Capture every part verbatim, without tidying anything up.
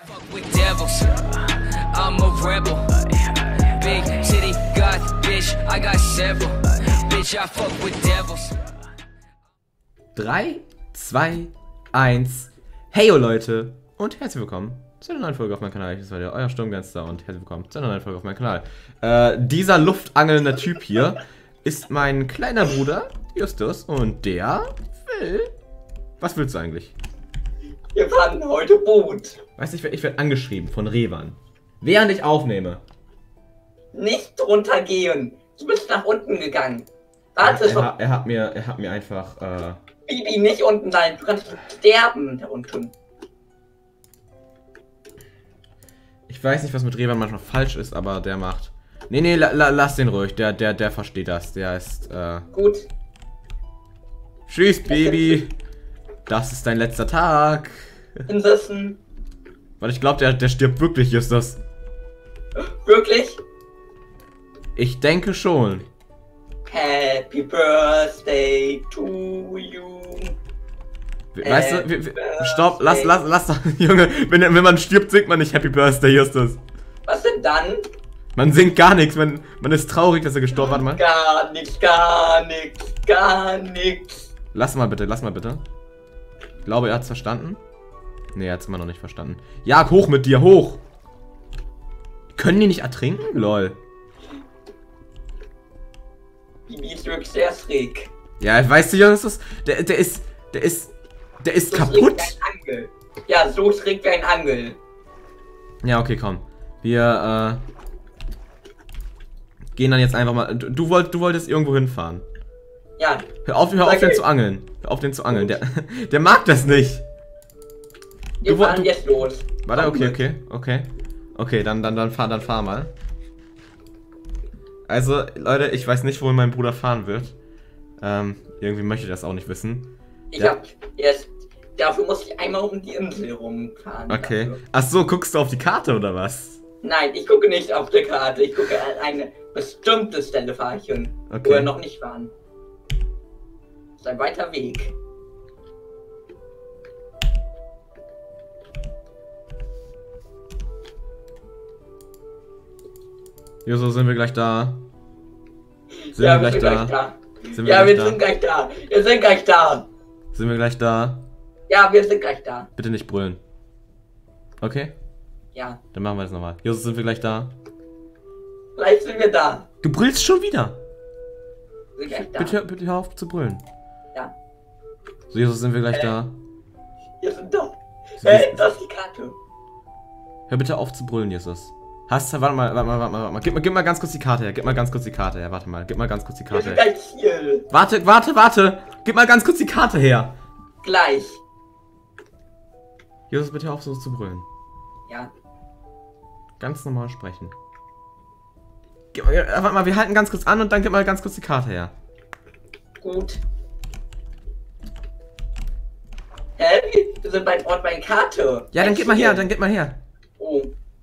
With devils, I'm a rebel. Big city got bitch, I got several. Bitch, I fuck with devils. drei, zwei, eins. Heyo Leute und herzlich willkommen zu einer neuen Folge auf meinem Kanal. Ich bin wieder euer Sturmgangster und herzlich willkommen zu einer neuen Folge auf meinem Kanal. Äh, dieser luftangelnde Typ hier ist mein kleiner Bruder Justus und der will... Was willst du eigentlich? Wir fahren heute Boot. Weißt du, ich werde werd angeschrieben von Revan. Während ich aufnehme. Nicht runtergehen. Du bist nach unten gegangen. Warte, er, er, er hat mir, er hat mir einfach, äh... Bibi, nicht unten sein. Du kannst sterben da unten. Ich weiß nicht, was mit Revan manchmal falsch ist, aber der macht... Nee, nee, la, la, lass den ruhig. Der, der, der versteht das. Der ist, äh... Gut. Tschüss, Baby. Das ist dein letzter Tag. Insassen. Weil ich glaube, der, der stirbt wirklich, Justus. Wirklich? Ich denke schon. Happy Birthday to you. Weißt du, wir, wir, stopp, lass, lass, lass doch, Junge, wenn, wenn man stirbt, singt man nicht Happy Birthday, Justus. Was denn dann? Man singt gar nichts, man, man ist traurig, dass er gestorben hat, Mann. Gar nichts, gar nichts, gar nichts. Lass mal bitte, lass mal bitte. Ich glaube, er hat's verstanden. Nee, er hat's immer noch nicht verstanden. Ja, hoch mit dir, hoch! Können die nicht ertrinken? Lol. Bibi ist wirklich sehr schräg. Ja, weißt du, Justus, der, der ist, der ist, der ist So kaputt. schräg wie ein Angel. Ja, so schräg wie ein Angel. Ja, okay, komm. Wir, äh, gehen dann jetzt einfach mal, du, du, wollt, du wolltest irgendwo hinfahren. Ja. Hör auf, hör auf den zu angeln. Hör auf den zu angeln. Der, der mag das nicht. Wir Du, fahren du, jetzt los. Warte, Komm okay, mit. okay, okay. Okay, dann, dann, dann fahr, dann fahr mal. Also, Leute, ich weiß nicht, wohin mein Bruder fahren wird. Ähm, irgendwie möchte ich das auch nicht wissen. Ich Ja. hab jetzt. Dafür muss ich einmal um die Insel rumfahren. Okay. Dafür. Ach so, guckst du auf die Karte oder was? Nein, ich gucke nicht auf der Karte. Ich gucke an eine bestimmte Stelle fahre ich hin, wo Okay. wir noch nicht waren. Das ist ein weiter Weg. Jo, so sind wir gleich da. Sind ja, wir gleich da? gleich da. Sind wir Ja, gleich wir da? sind gleich da. Wir sind gleich da. Sind wir gleich da? Ja, wir sind gleich da. Bitte nicht brüllen. Okay? Ja, Dann machen wir das nochmal. Jo, so sind wir gleich da? gleich sind wir da. Du brüllst schon wieder. Wir sind gleich da. Bitte, bitte hör auf zu brüllen. Ja, So, Jesus, sind wir gleich Äh. da? wir sind da. Sind Hey, wir- das ist die Karte. Hör bitte auf zu brüllen, Jesus. Hast du, warte mal, warte mal, warte mal, warte mal. Gib mal, gib mal ganz kurz die Karte her. Gib mal ganz kurz die Karte her. Warte mal, gib mal ganz kurz die Wir Karte sind her. gleich hier. Warte, warte, warte. Gib mal ganz kurz die Karte her. Gleich. Jesus, bitte hör auf so zu brüllen. Ja. Ganz normal sprechen. Gib mal, äh, warte mal, wir halten ganz kurz an und dann gib mal ganz kurz die Karte her. Gut. Hä? Wir sind beim Ort bei Karte. Ja, dann Gleich gib mal her, hier. dann gib mal her. Oh.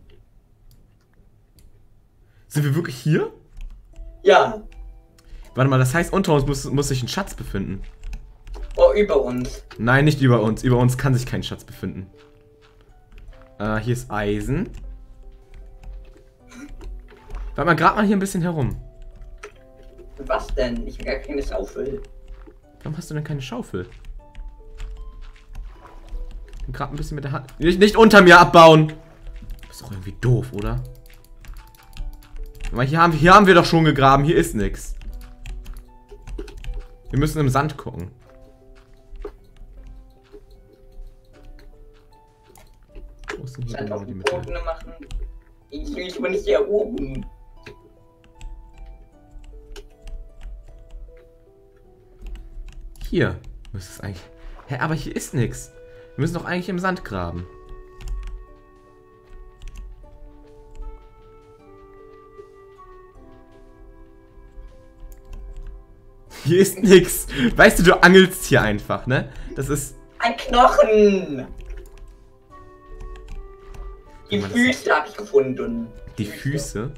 Sind wir wirklich hier? Ja. Warte mal, das heißt, unter uns muss, muss sich ein Schatz befinden. Oh, über uns. Nein, nicht über uns. Über uns kann sich kein Schatz befinden. Äh, hier ist Eisen. Warte mal, grad mal hier ein bisschen herum. Was denn? Ich habe gar keine Schaufel. Warum hast du denn keine Schaufel? Gerade ein bisschen mit der Hand. Nicht, nicht unter mir abbauen! Das ist doch irgendwie doof, oder? Aber hier haben, hier haben wir doch schon gegraben. Hier ist nichts. Wir müssen im Sand gucken. Wo ist denn hier Sand genau auf die dem Mitte? Boden machen. Ich will ich bin nicht hier oben. Hier müsste es eigentlich... Hä, aber hier ist nichts. Wir müssen doch eigentlich im Sand graben. Hier ist nix. Weißt du, du angelst hier einfach, ne? Das ist... Ein Knochen! Die Kann man das- Füße habe ich gefunden. Die Füße?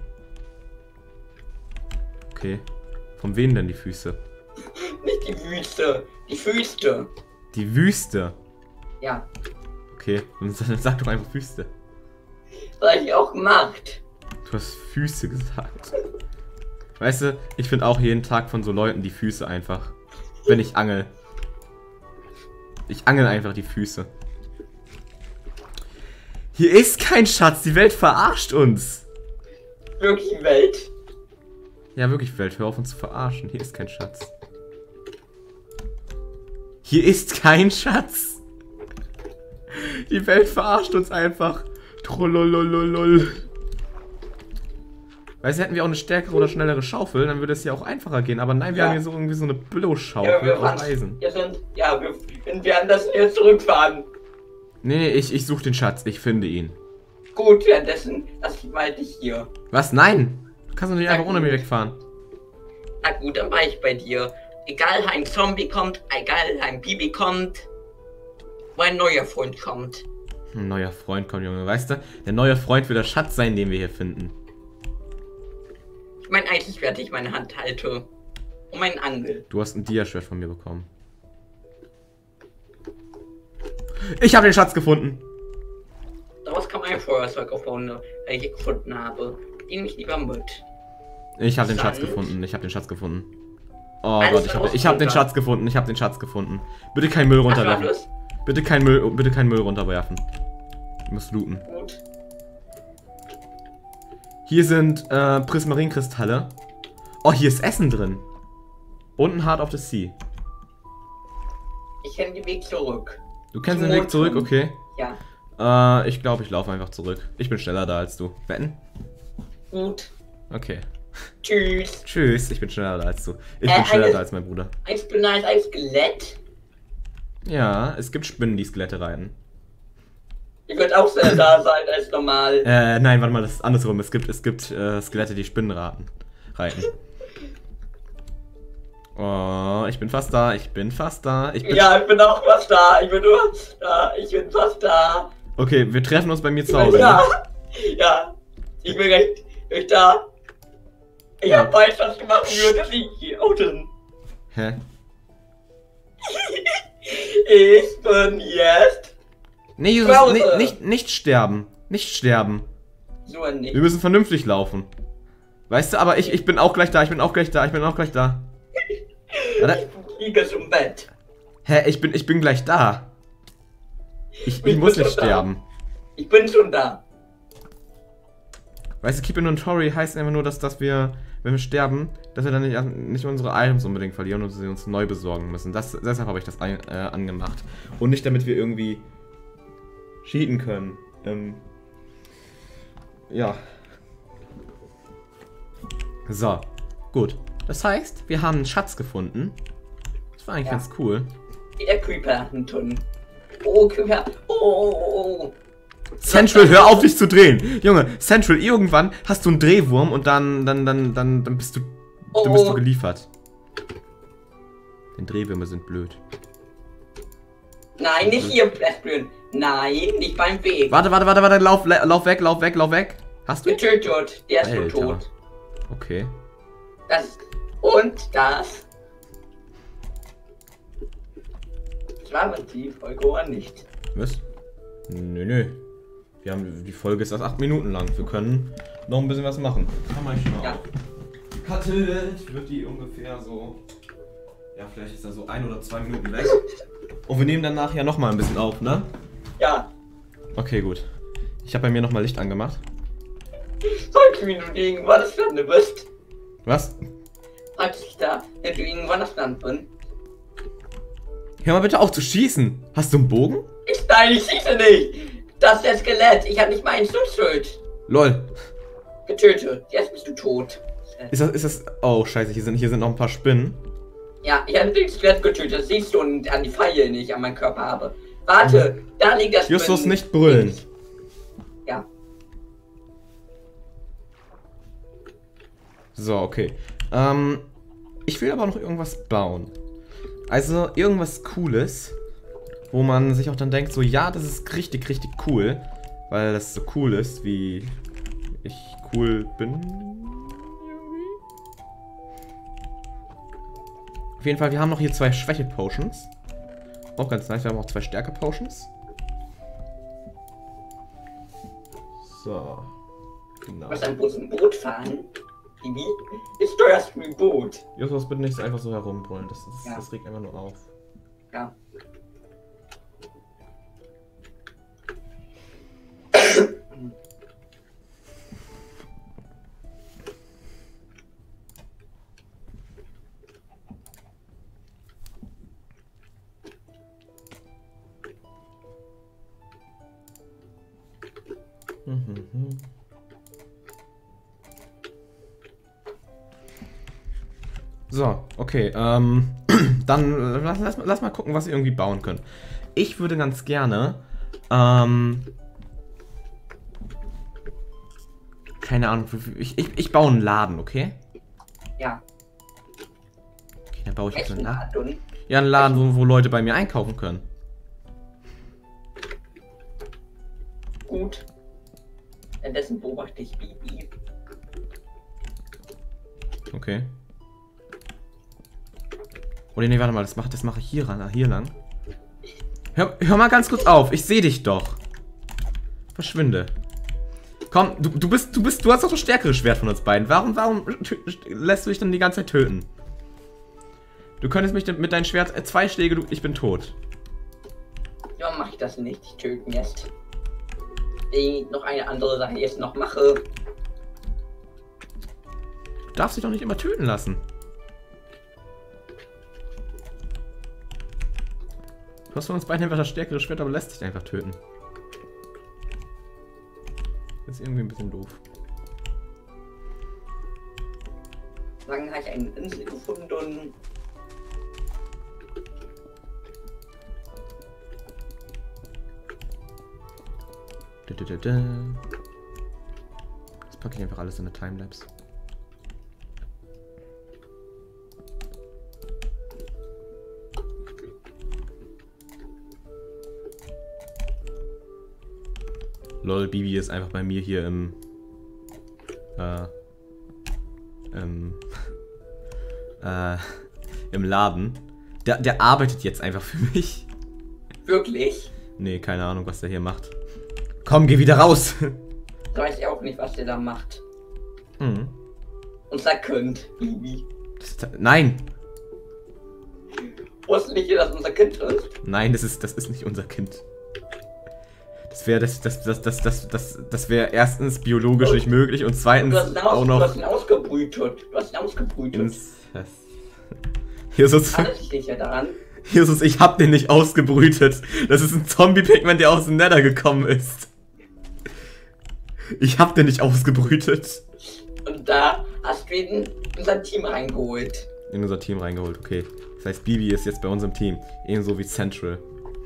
Okay. Von wem denn die Füße? Nicht die Wüste. Die Füße. Die Wüste. Ja. Okay, dann sag doch einfach Wüste. hab ich auch gemacht. Du hast Füße gesagt. Weißt du, ich finde auch jeden Tag von so Leuten die Füße einfach. Wenn ich angel. Ich angel einfach die Füße. Hier ist kein Schatz, die Welt verarscht uns. Wirklich Welt? Ja, wirklich Welt, hör auf uns zu verarschen. Hier ist kein Schatz. Hier ist kein Schatz. Die Welt verarscht uns einfach. Trollolololol. Weißt du, hätten wir auch eine stärkere oder schnellere Schaufel, dann würde es ja auch einfacher gehen. Aber nein, wir Ja. haben hier so irgendwie so eine Billo-Schaufel Ja, wir aus fahren, Eisen. wir sind, ja, wir, wir werden das hier zurückfahren. Nee, nee, ich, ich suche den Schatz. Ich finde ihn. Gut, währenddessen lass ich mal dich hier. Was? Nein! Du kannst doch nicht Na einfach ohne gut. mich wegfahren. Na gut, dann war ich bei dir. Egal, ein Zombie kommt, egal, ein Bibi kommt, mein neuer Freund kommt. Ein neuer Freund kommt, Junge. Weißt du, der neue Freund wird der Schatz sein, den wir hier finden. Ich meine, eigentlich werde ich meine Hand halte. Und meinen Angel. Du hast ein Dia-Schwert von mir bekommen. Ich habe den Schatz gefunden. Daraus kam ein Feuerzeug aufbauen, weil ich gefunden habe. Den nehme ich lieber mit. Ich habe den Schatz Sand. gefunden. Ich habe den Schatz gefunden. Oh Alles Gott, ich habe ich hab den rausgefunden. Schatz gefunden. Ich habe den Schatz gefunden. Bitte keinen Müll Ach, runterwerfen. alles Bitte keinen Müll, bitte keinen Müll runterwerfen. Ich muss looten. gut. Hier sind äh, Prismarinkristalle. Oh, hier ist Essen drin. Und ein Heart of the Sea. Ich kenne den Weg zurück. Du kennst Zum den Weg Mond zurück, kommen. okay. Ja, Äh, ich glaube, ich laufe einfach zurück. Ich bin schneller da als du. Wetten? gut. Okay. Tschüss. Tschüss, ich bin schneller da als du. Ich Äh, bin schneller eine- da als mein Bruder. Ein Spinat, ein Skelett. Ja, es gibt Spinnen, die Skelette reiten. Ich würde auch sehr da sein als normal. Äh, nein, warte mal, das ist andersrum. Es gibt, es gibt äh, Skelette, die Spinnen raten, reiten. Oh, ich bin fast da, ich bin fast da. Ich bin Ja, ich bin auch fast da. Ich bin nur da. Ich bin fast da. Okay, wir treffen uns bei mir Ich zu bin Hause. da. Ne? Ja. Ich bin gleich, gleich da. Ich Ja. hab weiß, was gemacht wird. Das liegt hier unten. Hä? Ich bin jetzt. Nee, Jesus, Pause. nicht, nicht, nicht sterben. Nicht sterben. So nicht. Wir müssen vernünftig laufen. Weißt du, aber ich, ich bin auch gleich da, ich bin auch gleich da, ich bin auch gleich da. Warte. Ich liege zum Bett. Hä, ich bin, ich bin gleich da. Ich, ich Ich muss bin nicht schon da. sterben. Ich bin schon da. Weißt du, Keep Inventory heißt einfach nur, dass, dass wir, wenn wir sterben, dass wir dann nicht, nicht unsere Items unbedingt verlieren und sie uns neu besorgen müssen. Das, deshalb habe ich das ein, äh, angemacht. Und nicht, damit wir irgendwie cheaten können. Ähm, ja. So, gut. Das heißt, wir haben einen Schatz gefunden. Das war eigentlich Ja. ganz cool. Wie der Creeper hinten. Oh, Creeper. Oh, oh, oh, oh. Central, hör auf dich zu drehen. Junge, Central, irgendwann hast du einen Drehwurm und dann, dann, dann, dann, dann bist du, Oh, dann bist du oh. geliefert. Denn Drehwürmer sind blöd. Nein, nicht hier festblühen. Nein, nicht beim Weg. Warte, warte, warte, warte, lauf, la- lauf weg, lauf weg, lauf weg. Hast du? Getötet. Der ist schon Alter. tot. Okay. Das. Und das. Das war die Folge oder nicht? Was? Nö, nö. Wir haben, die Folge ist erst acht Minuten lang. Wir können noch ein bisschen was machen. Kann man schon Ja. Cuttet wird die ungefähr so. Ja, vielleicht ist da so ein oder zwei Minuten weg. Und wir nehmen dann nachher nochmal ein bisschen auf, ne? Ja. Okay, gut. Ich habe bei mir nochmal Licht angemacht. Sollte ich mir nur irgendwann das Land bist. Was? Falls ich da, wenn du irgendwann das Land bin. Hör mal bitte auf zu schießen. Hast du einen Bogen? Ich, nein, ich schieße nicht. Das ist der Skelett. Ich habe nicht meinen Schutzschild Lol. getötet. Jetzt bist du tot. Ist das, ist das. Oh, scheiße, hier sind, hier sind noch ein paar Spinnen. Ja, ich habe den Skelett getötet. Das siehst du und an die Pfeile, die ich an meinem Körper habe. Warte, da liegt das. Justus, Spinnen- nicht brüllen. Ja. So, okay. Ähm, ich will aber noch irgendwas bauen. Also irgendwas Cooles, wo man sich auch dann denkt, so ja, das ist richtig, richtig cool, weil das so cool ist, wie ich cool bin. Auf jeden Fall, wir haben noch hier zwei Schwäche-Potions. Auch ganz nice, wir haben auch zwei Stärke-Potions. So. Genau. Was ein Bus ein Boot fahren? Bibi? Ich steuerst ein Boot. Justus, bitte nicht einfach so herumbrüllen. Das, das, Ja. das regt einfach nur auf. Ja. Mhm. So, okay, ähm, dann äh, lass, lass, lass mal gucken, was wir irgendwie bauen können. Ich würde ganz gerne, ähm, keine Ahnung, ich, ich, ich baue einen Laden, okay? Ja. Okay, dann baue ich jetzt einen Welchen Laden. Laden? Ja, einen Laden, wo, wo Leute bei mir einkaufen können. Gut. Währenddessen beobachte ich Bibi. Okay. Oder nee, warte mal, das mache das mach ich hier ran, hier lang. Hör, hör mal ganz kurz auf, ich sehe dich doch. Verschwinde. Komm, du, du bist, du bist, du hast doch das stärkere Schwert von uns beiden. Warum, warum lässt du dich dann die ganze Zeit töten? Du könntest mich mit deinem Schwert, äh, zwei Schläge, du, ich bin tot. Ja, mach ich das nicht. Ich töten jetzt. Ich noch eine andere Sache jetzt noch mache. Du darfst dich doch nicht immer töten lassen. Du hast von uns beiden einfach das stärkere Schwert, aber lässt dich einfach töten. Das ist irgendwie ein bisschen doof. Dann habe ich eine Insel gefunden. Das packe ich einfach alles in eine Timelapse. Lol, Bibi ist einfach bei mir hier im äh, im, äh, im Laden. Der, der arbeitet jetzt einfach für mich. Wirklich? Nee, keine Ahnung, was der hier macht. Komm, geh wieder raus! Da weiß ich auch nicht, was der da macht. Hm. Unser Kind, Bibi. Das, nein! Wusstest du nicht, dass unser Kind ist? Nein, das ist, das ist nicht unser Kind. Das wäre das, das, das, das, das, das, das wäre erstens biologisch nicht möglich und zweitens Du hast ihn, aus, auch noch. du hast ihn ausgebrütet. Du hast ihn ausgebrütet. Incest. Jesus, Alles sicher daran. Jesus, ich hab den nicht ausgebrütet. Das ist ein Zombie-Pigment, der aus dem Nether gekommen ist. Ich hab den nicht ausgebrütet. Und da hast du ihn in unser Team reingeholt. In unser Team reingeholt, okay. Das heißt, Bibi ist jetzt bei unserem Team. Ebenso wie Central.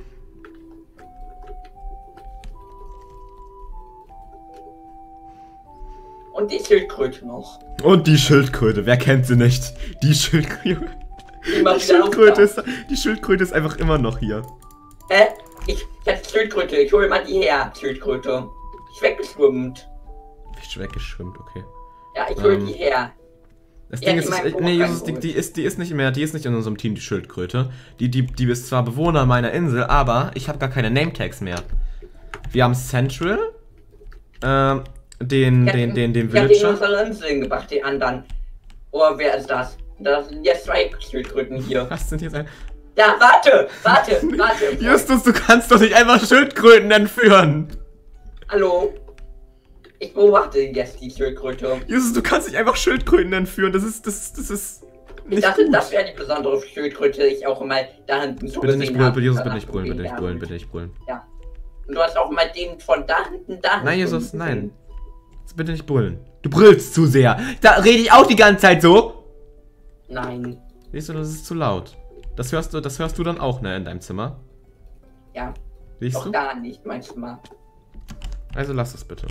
Und die Schildkröte noch. Und die Schildkröte, wer kennt sie nicht? Die Schildkröte. Die, Die Schildkröte ist, die Schildkröte ist einfach immer noch hier. Hä? Ich, ich hab die Schildkröte. Ich hole mal die her, Schildkröte. Ich weggeschwimmt. Ich weggeschwimmt, okay. Ja, ich hole Ähm, die her. Das Ja, Ding die ist, meinen ist nee, Jesus, die, Vorgang die, ist, die ist nicht mehr, die ist nicht in unserem Team, die Schildkröte. Die, die, die ist zwar Bewohner meiner Insel, aber ich habe gar keine Name-Tags mehr. Wir haben Central, ähm, den, Ich hab den, den, den Ich hab die in Villager. unsere Inseln gebracht, die anderen. Oh, wer ist das? Das sind jetzt zwei Schildkröten hier. Was sind jetzt ein... Da, warte, warte, warte. Justus, du kannst doch nicht einfach Schildkröten entführen. Hallo? Ich beobachte jetzt die Schildkröte. Justus, du kannst nicht einfach Schildkröten entführen. Das ist, das, das ist Ich nicht dachte, gut. das wäre die besondere Schildkröte, die ich auch mal da hinten so Bitte nicht gesehen brüllen, habe. bitte, Jesus, Danach bitte nicht brüllen, bitte nicht gesehen brüllen, habe. bitte nicht brüllen. Ja. Und du hast auch mal den von da hinten, da Nein, hinten Jesus, nein. gesehen. Jetzt bitte nicht brüllen. Du brüllst zu sehr. Da rede ich auch die ganze Zeit so. Nein. Siehst du, das ist zu laut. Das hörst du, das hörst du dann auch, ne, in deinem Zimmer. Ja, Siehst doch du? gar nicht, manchmal. Also lass es bitte.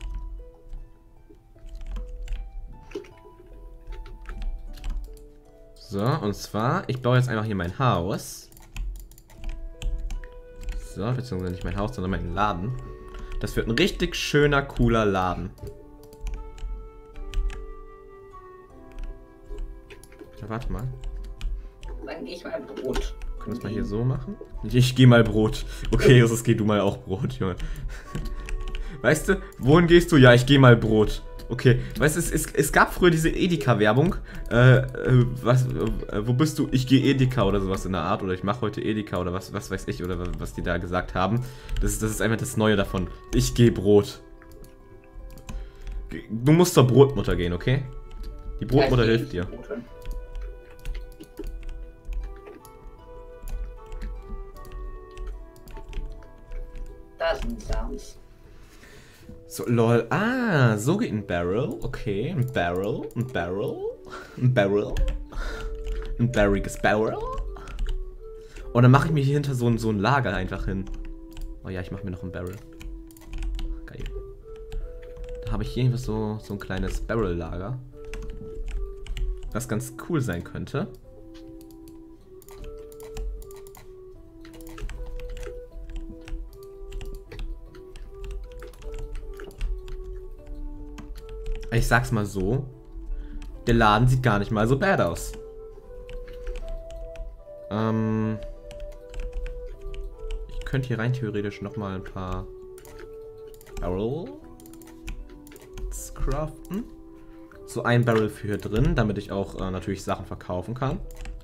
So, und zwar, ich baue jetzt einfach hier mein Haus. So, beziehungsweise nicht mein Haus, sondern meinen Laden. Das wird ein richtig schöner, cooler Laden. Ja, warte mal. Dann gehe ich mal Brot. Können wir das mal hier so machen? Ich, ich gehe mal Brot. Okay, Jesus, geh du mal auch Brot, Junge. Weißt du, wohin gehst du? Ja, ich gehe mal Brot. Okay, weißt du, es, es, es gab früher diese Edeka-Werbung. Äh, äh, was, äh, wo bist du? Ich gehe Edeka oder sowas in der Art. Oder ich mache heute Edeka oder was, was weiß ich. Oder was, was die da gesagt haben. Das ist, das ist einfach das Neue davon. Ich gehe Brot. Du musst zur Brotmutter gehen, okay? Die Brotmutter Ja, ich hilft geh dir. ins Brot. Da sind Sams. So, lol. Ah, so geht ein Barrel. Okay, ein Barrel, ein Barrel, ein Barrel. Ein barriges Barrel. Und dann mache ich mir hier hinter so ein, so ein Lager einfach hin. Oh ja, ich mache mir noch ein Barrel. Geil. Da habe ich hier irgendwie so, so ein kleines Barrel-Lager. Was ganz cool sein könnte. Ich sag's mal so, der Laden sieht gar nicht mal so bad aus. Ähm, ich könnte hier rein theoretisch nochmal ein paar Barrels craften. So ein Barrel für hier drin, damit ich auch äh, natürlich Sachen verkaufen kann.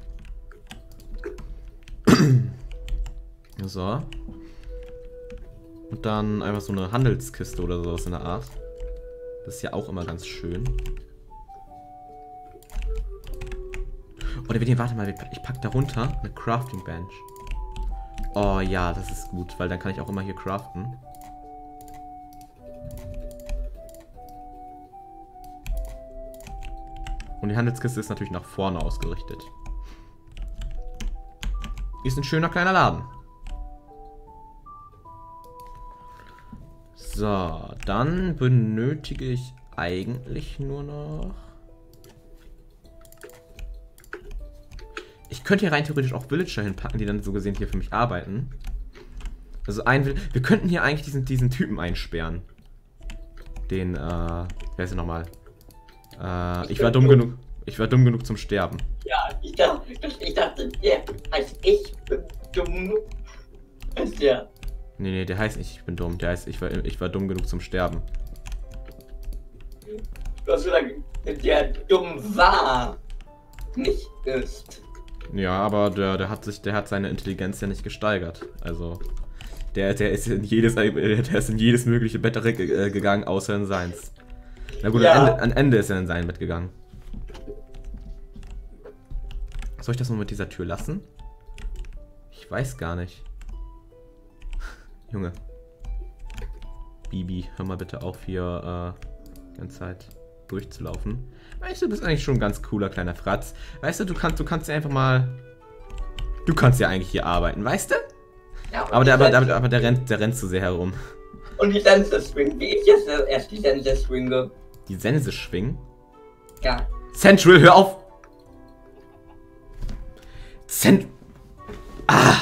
So. Und dann einfach so eine Handelskiste oder sowas in der Art. Das ist ja auch immer ganz schön. Oder wir warte mal, ich pack darunter eine Crafting Bench. Oh ja, das ist gut, weil dann kann ich auch immer hier craften. Und die Handelskiste ist natürlich nach vorne ausgerichtet. Ist ein schöner kleiner Laden. So, dann benötige ich eigentlich nur noch... Ich könnte hier rein theoretisch auch Villager hinpacken, die dann so gesehen hier für mich arbeiten. Also ein... Wir könnten hier eigentlich diesen, diesen Typen einsperren. Den, äh... Wer ist er nochmal? Äh, ich war dumm genug... Ich war dumm genug zum Sterben. Ja, ich dachte, ich dachte, der heißt ich bin dumm. Ist der. Nee, nee, der heißt nicht, ich bin dumm. Der heißt, ich war, ich war dumm genug zum Sterben. Du hast gesagt, der dumm war. Nicht ist. Ja, aber der, der hat sich, der hat seine Intelligenz ja nicht gesteigert. Also, der, der ist in jedes, der ist in jedes mögliche Bett äh, gegangen, außer in seins. Na gut, Ja. am, Ende, am Ende ist er in sein Bett gegangen. Soll ich das nur mit dieser Tür lassen? Ich weiß gar nicht. Junge. Bibi, hör mal bitte auf hier äh, die ganze Zeit durchzulaufen. Weißt du, du bist eigentlich schon ein ganz cooler kleiner Fratz. Weißt du, du kannst, du kannst ja einfach mal... Du kannst ja eigentlich hier arbeiten, weißt du? Ja, Aber der, aber, aber, aber der rennt, der rennt zu sehr herum. Und die Sense Swing, wie ich jetzt erst die Sense swinge. Die Sense schwingen? Ja. Central, hör auf! Cent... Ah!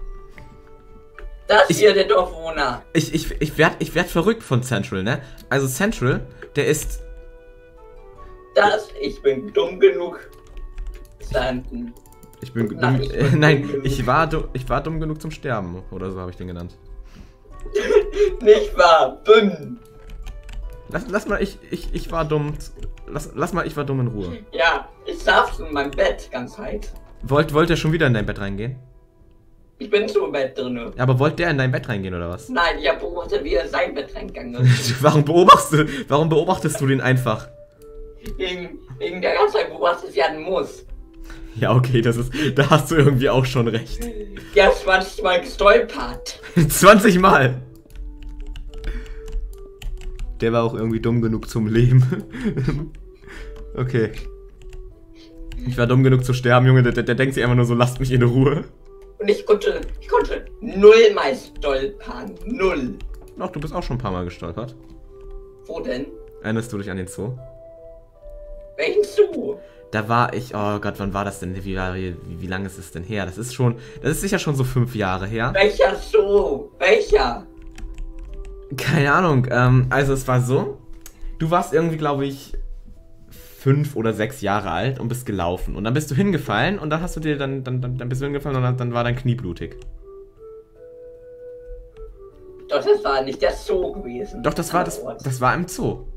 Das Ich- hier, der Dorfbewohner. Ich, ich, ich werd, ich werd verrückt von Central, ne? Also Central, der ist... Das, ich bin dumm genug. Standen. Ich bin Guten dumm, Nacht, ich äh, bin nein, dumm genug. ich war, du, ich war dumm genug zum Sterben. Oder so habe ich den genannt. Nicht wahr? Bin. Lass, lass mal, ich, ich, ich war dumm. Lass, lass mal, ich war dumm in Ruhe. Ja, ich saß in meinem Bett ganz halt. Wollt, wollt ihr schon wieder in dein Bett reingehen? Ich bin schon im Bett drinne. Ja, aber wollt der in dein Bett reingehen oder was? Nein, ich hab beobachtet, wie er in sein Bett reingegangen ist. warum, beobachtest du, warum beobachtest du den einfach? wegen, wegen der ganzen Zeit beobachtet werden muss. Ja, okay, das ist, da hast du irgendwie auch schon recht. Der ist zwanzig Mal gestolpert. zwanzig Mal. Der war auch irgendwie dumm genug zum Leben. Okay. Ich war dumm genug zu sterben, Junge. Der, der, der denkt sich einfach nur so, lasst mich in Ruhe. Und ich konnte, ich konnte null mal stolpern. Null. Doch, du bist auch schon ein paar Mal gestolpert. Wo denn? Erinnerst du dich an den Zoo? Welchen Zoo? Da war ich, oh Gott, wann war das denn? Wie, wie, wie lange ist es denn her? Das ist schon, das ist sicher schon so fünf Jahre her. Welcher Zoo? Welcher? Keine Ahnung, ähm, also es war so, du warst irgendwie, glaube ich, fünf oder sechs Jahre alt und bist gelaufen. Und dann bist du hingefallen und dann hast du dir, dann, dann, dann, dann bist du hingefallen und dann, dann war dein Knie blutig. Das das war nicht der Zoo gewesen. Doch, das war das, das war im Zoo.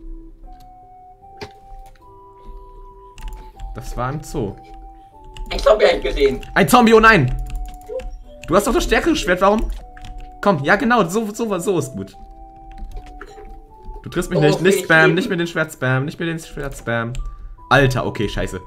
Das war im Zoo. Ein Zombie hab ich gesehen. Ein Zombie, oh nein! Du hast doch das stärkere Schwert, warum? Komm, ja genau, so, so, so ist gut. Du triffst mich Oh, nicht, nicht ich spam, leben. nicht mit den Schwert spam, nicht mit den Schwert spam. Alter, okay, scheiße.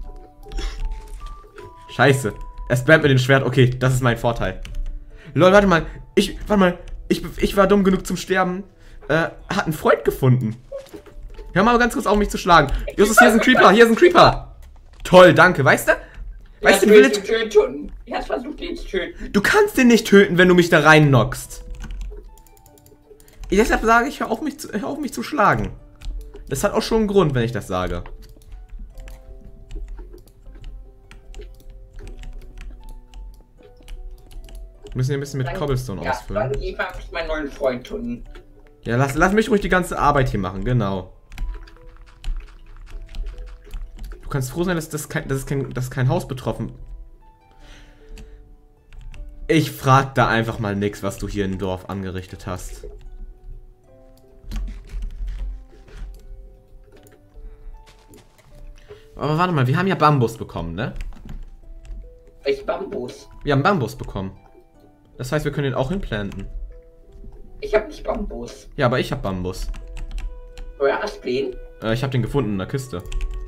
Scheiße. Er spammt mit dem Schwert, okay, das ist mein Vorteil. Leute, warte mal, ich, warte mal, ich, ich war dumm genug zum Sterben. Äh, hat einen Freund gefunden. Hör mal ganz kurz auf, mich zu schlagen. Justus, hier ist ein Creeper, hier ist ein Creeper. Toll, danke, weißt du? Weißt du, du Village, ihn töten. Er hat versucht, ihn zu töten. du kannst den nicht töten, wenn du mich da rein knockst. Deshalb sage ich, hör auf, mich zu, hör auf mich zu schlagen. Das hat auch schon einen Grund, wenn ich das sage. Wir müssen hier ein bisschen mit Dann- Cobblestone ja, ausfüllen. Dann ich mag meinen neuen Freund töten. Ja, lass, lass mich ruhig die ganze Arbeit hier machen, genau. Du kannst froh sein, dass das kein, dass es kein, dass kein Haus betroffen. Ich frag da einfach mal nix, was du hier im Dorf angerichtet hast. Aber warte mal, wir haben ja Bambus bekommen, ne? Welch Bambus? Wir haben Bambus bekommen. Das heißt, wir können den auch hinplanten. Ich hab nicht Bambus. Ja, aber ich habe Bambus. Woher hast du den? Äh, ich habe den gefunden in der Kiste.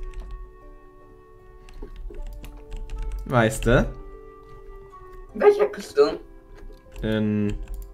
Weißt du? In welcher Küste? In...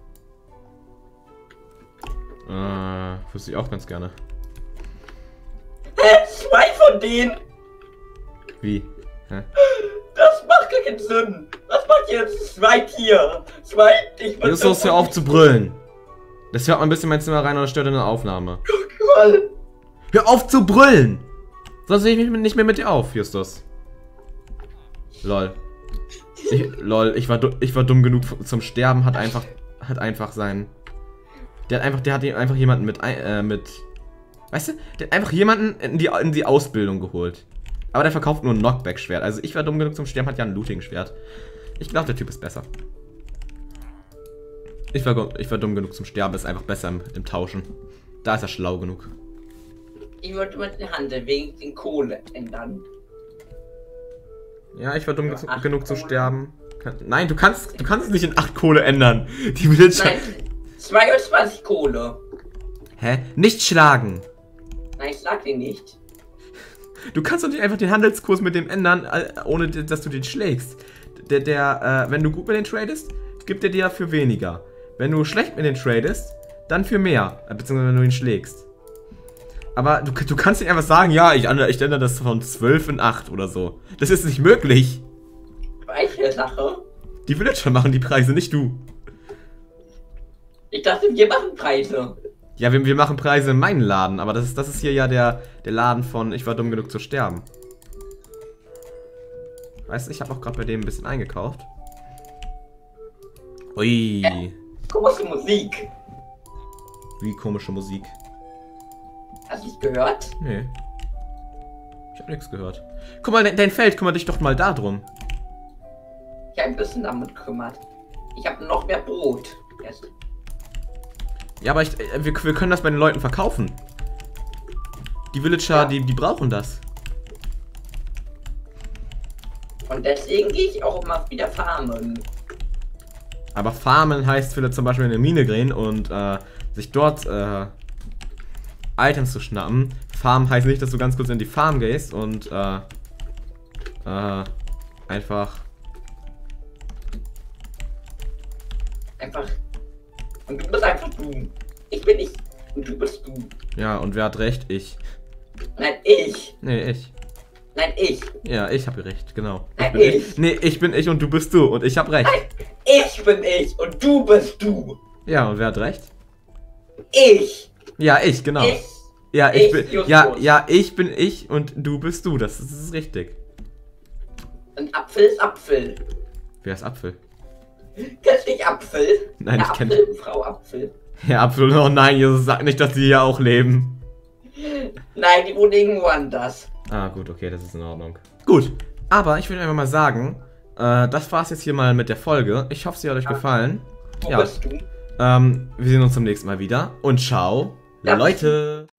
Äh, wüsste ich auch ganz gerne. Hä? Zwei von denen? Wie? Hä? Das macht gar keinen Sinn. Was macht jetzt zwei Tier? Zwei, ich bin Justus, hör auf zu brüllen. Das hört man ein bisschen in mein Zimmer rein und das stört in der Aufnahme. Voll. Hör auf zu brüllen! Sonst nehme ich mich nicht mehr mit dir auf, Justus. Lol. Ich, lol, ich war, du, ich war dumm genug zum Sterben, hat einfach, hat einfach sein... Der hat einfach, der hat einfach jemanden mit, ein- äh, mit... Weißt du, der hat einfach jemanden in die, in die Ausbildung geholt. Aber der verkauft nur ein Knockback-Schwert. Also ich war dumm genug zum Sterben, hat ja ein Looting-Schwert. Ich glaube, der Typ ist besser. Ich war, gu- ich war dumm genug zum Sterben, ist einfach besser im, im Tauschen. Da ist er schlau genug. Ich wollte mit der Handel wegen den Kohle ändern. Ja, ich war dumm Ja, zu, acht genug zu Kohle. sterben. Kann, nein, du kannst, du kannst es nicht in acht Kohle ändern. Die Villager... Nein, zweiundzwanzig Kohle. Hä? Nicht schlagen. Nein, ich sag dir nicht. Du kannst doch nicht einfach den Handelskurs mit dem ändern, äh, ohne dass du den schlägst. Der, der, äh, wenn du gut mit den tradest, gibt er dir dafür weniger. Wenn du schlecht mit den tradest, dann für mehr. Äh, beziehungsweise wenn du ihn schlägst. Aber du, du kannst nicht einfach sagen, ja, ich ändere, ich ändere das von zwölf in acht oder so. Das ist nicht möglich. Welche Sache? Die Villager machen die Preise, nicht du. Ich dachte, wir machen Preise. Ja, wir, wir machen Preise in meinen Laden, aber das ist, das ist hier ja der, der Laden von ich war dumm genug zu sterben. Weißt du, ich habe auch gerade bei dem ein bisschen eingekauft. Ui, Komische Musik. wie komische Musik. Hast du es gehört? Nee. Ich habe nichts gehört. Guck mal, dein, dein Feld, kümmere dich doch mal da drum. Ich habe ein bisschen damit gekümmert. Ich habe noch mehr Brot. Erst. Ja, aber ich, äh, wir, wir können das bei den Leuten verkaufen. Die Villager, Ja. die, die brauchen das. Und deswegen gehe ich auch immer wieder farmen. Aber farmen heißt vielleicht zum Beispiel in eine Mine gehen und äh, sich dort äh, Items zu schnappen. Farmen heißt nicht, dass du ganz kurz in die Farm gehst und äh, äh, einfach... Einfach. Und du bist einfach du. Ich bin ich. Und du bist du. Ja, und wer hat recht? Ich. Nein, ich. Nee, ich. Nein, ich. Ja, ich habe recht, genau. Nein, bin ich. Nee, ich bin ich und du bist du und ich habe recht. Ich bin ich und du bist du. Ja, und wer hat recht? Ich. Ja, ich, genau. Ich. Ja, ich, ich, bin. Justus. Ja, ja, ich bin ich und du bist du. Das ist, das ist richtig. Ein Apfel ist Apfel. Wer ist Apfel? Kennst du nicht Apfel? Nein, Herr ich kenn- Apfel, Frau Apfel. Ja, Apfel. Oh nein, Jesus, sag nicht, dass die hier auch leben. Nein, die wohnen irgendwo anders. Ah, gut, okay, das ist in Ordnung. Gut, aber ich würde einfach mal sagen, äh, das war's jetzt hier mal mit der Folge. Ich hoffe, sie hat euch Ja. gefallen. Wo Ja. bist du? Ähm, wir sehen uns zum nächsten Mal wieder. Und ciao, Ja. Leute.